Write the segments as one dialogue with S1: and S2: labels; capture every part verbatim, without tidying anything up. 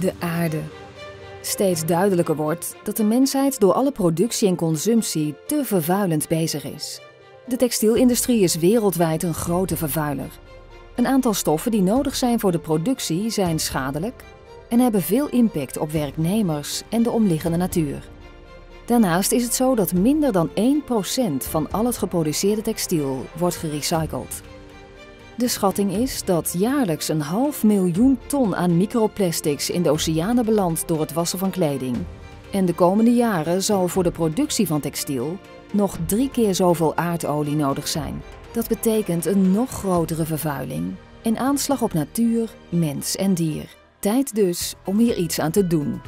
S1: De aarde. Steeds duidelijker wordt dat de mensheid door alle productie en consumptie te vervuilend bezig is. De textielindustrie is wereldwijd een grote vervuiler. Een aantal stoffen die nodig zijn voor de productie zijn schadelijk en hebben veel impact op werknemers en de omliggende natuur. Daarnaast is het zo dat minder dan één procent van al het geproduceerde textiel wordt gerecycled. De schatting is dat jaarlijks een half miljoen ton aan microplastics in de oceanen belandt door het wassen van kleding. En de komende jaren zal voor de productie van textiel nog drie keer zoveel aardolie nodig zijn. Dat betekent een nog grotere vervuiling en aanslag op natuur, mens en dier. Tijd dus om hier iets aan te doen.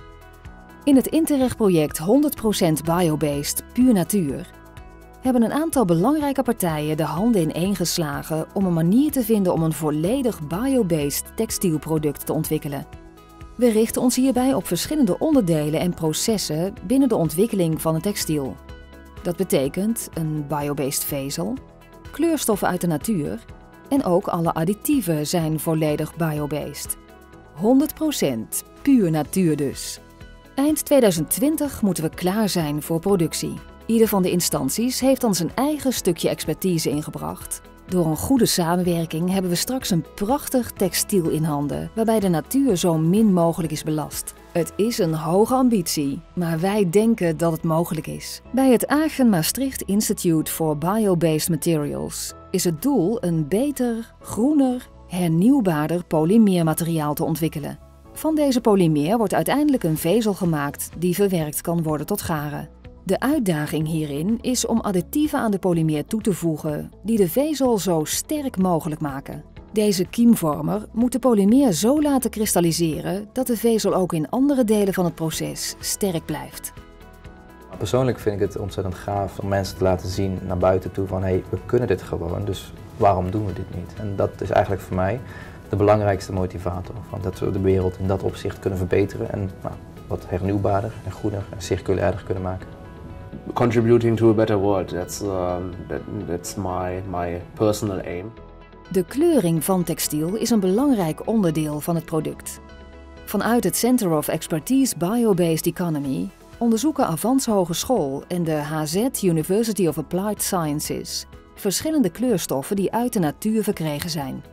S1: In het Interreg-project honderd procent biobased Puur Natuur hebben een aantal belangrijke partijen de handen ineen geslagen om een manier te vinden om een volledig biobased textielproduct te ontwikkelen. We richten ons hierbij op verschillende onderdelen en processen binnen de ontwikkeling van het textiel. Dat betekent een biobased vezel, kleurstoffen uit de natuur en ook alle additieven zijn volledig biobased. honderd procent puur natuur dus. Eind tweeduizend twintig moeten we klaar zijn voor productie. Ieder van de instanties heeft dan zijn eigen stukje expertise ingebracht. Door een goede samenwerking hebben we straks een prachtig textiel in handen, waarbij de natuur zo min mogelijk is belast. Het is een hoge ambitie, maar wij denken dat het mogelijk is. Bij het Agen Maastricht Institute for Biobased Materials is het doel een beter, groener, hernieuwbaarder polymeermateriaal te ontwikkelen. Van deze polymeer wordt uiteindelijk een vezel gemaakt die verwerkt kan worden tot garen. De uitdaging hierin is om additieven aan de polymeer toe te voegen die de vezel zo sterk mogelijk maken. Deze kiemvormer moet de polymeer zo laten kristalliseren dat de vezel ook in andere delen van het proces sterk blijft.
S2: Persoonlijk vind ik het ontzettend gaaf om mensen te laten zien naar buiten toe van hey, we kunnen dit gewoon, dus waarom doen we dit niet? En dat is eigenlijk voor mij de belangrijkste motivator, van dat we de wereld in dat opzicht kunnen verbeteren en nou, wat hernieuwbaarder en groener en circulairder kunnen maken.
S3: Contributing to a better world, that's, um, that, that's my, my personal aim.
S1: De kleuring van textiel is een belangrijk onderdeel van het product. Vanuit het Center of Expertise Biobased Economy onderzoeken Avans Hogeschool en de H Z University of Applied Sciences verschillende kleurstoffen die uit de natuur verkregen zijn.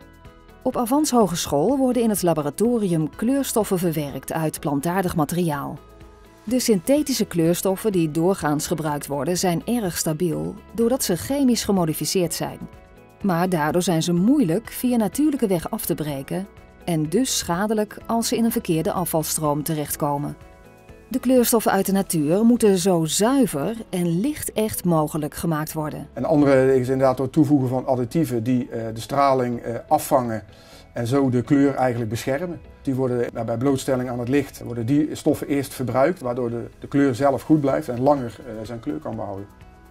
S1: Op Avans Hogeschool worden in het laboratorium kleurstoffen verwerkt uit plantaardig materiaal. De synthetische kleurstoffen die doorgaans gebruikt worden zijn erg stabiel doordat ze chemisch gemodificeerd zijn. Maar daardoor zijn ze moeilijk via natuurlijke weg af te breken en dus schadelijk als ze in een verkeerde afvalstroom terechtkomen. De kleurstoffen uit de natuur moeten zo zuiver en licht-echt mogelijk gemaakt worden.
S4: Een andere is inderdaad door het toevoegen van additieven die uh, de straling uh, afvangen en zo de kleur eigenlijk beschermen. Die worden nou, bij blootstelling aan het licht worden die stoffen eerst verbruikt, waardoor de, de kleur zelf goed blijft en langer uh, zijn kleur kan behouden.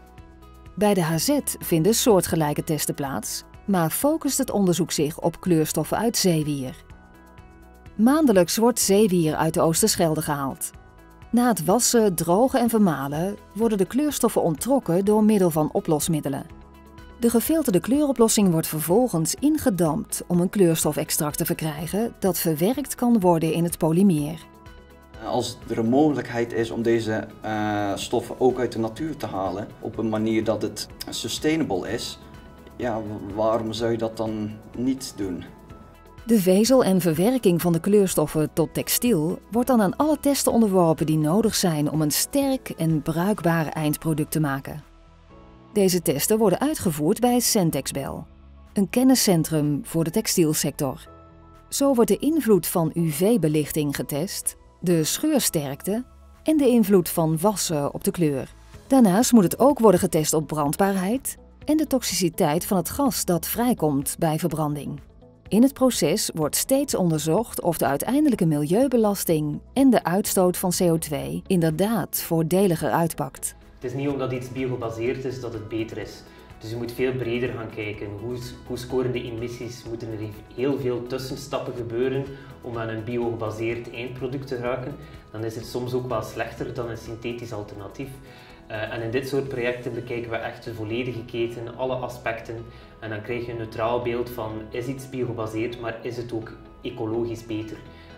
S1: Bij de H Z vinden soortgelijke testen plaats, maar focust het onderzoek zich op kleurstoffen uit zeewier. Maandelijks wordt zeewier uit de Oosterschelde gehaald. Na het wassen, drogen en vermalen worden de kleurstoffen onttrokken door middel van oplosmiddelen. De gefilterde kleuroplossing wordt vervolgens ingedampt om een kleurstofextract te verkrijgen dat verwerkt kan worden in het polymeer.
S5: Als er een mogelijkheid is om deze uh, stoffen ook uit de natuur te halen op een manier dat het sustainable is, ja, waarom zou je dat dan niet doen?
S1: De vezel en verwerking van de kleurstoffen tot textiel wordt dan aan alle testen onderworpen die nodig zijn om een sterk en bruikbaar eindproduct te maken. Deze testen worden uitgevoerd bij Centexbel, een kenniscentrum voor de textielsector. Zo wordt de invloed van U V-belichting getest, de scheursterkte en de invloed van wassen op de kleur. Daarnaast moet het ook worden getest op brandbaarheid en de toxiciteit van het gas dat vrijkomt bij verbranding. In het proces wordt steeds onderzocht of de uiteindelijke milieubelasting en de uitstoot van C O twee inderdaad voordeliger uitpakt.
S6: Het is niet omdat iets biogebaseerd is dat het beter is. Dus je moet veel breder gaan kijken. Hoe, hoe scoren de emissies? Moeten er heel veel tussenstappen gebeuren om aan een biogebaseerd eindproduct te geraken? Dan is het soms ook wel slechter dan een synthetisch alternatief. Uh, en in dit soort projecten bekijken we echt de volledige keten, alle aspecten. En dan krijg je een neutraal beeld van, is iets biogebaseerd, maar is het ook ecologisch beter?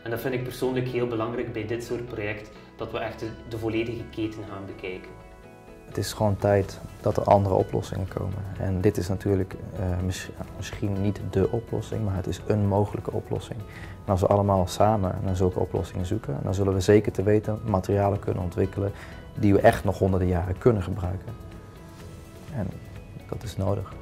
S6: En dat vind ik persoonlijk heel belangrijk bij dit soort project, dat we echt de, de volledige keten gaan bekijken.
S2: Het is gewoon tijd dat er andere oplossingen komen. En dit is natuurlijk uh, mis, misschien niet de oplossing, maar het is een mogelijke oplossing. En als we allemaal samen naar zulke oplossingen zoeken, dan zullen we zeker te weten materialen kunnen ontwikkelen die we echt nog honderden jaren kunnen gebruiken. En dat is nodig.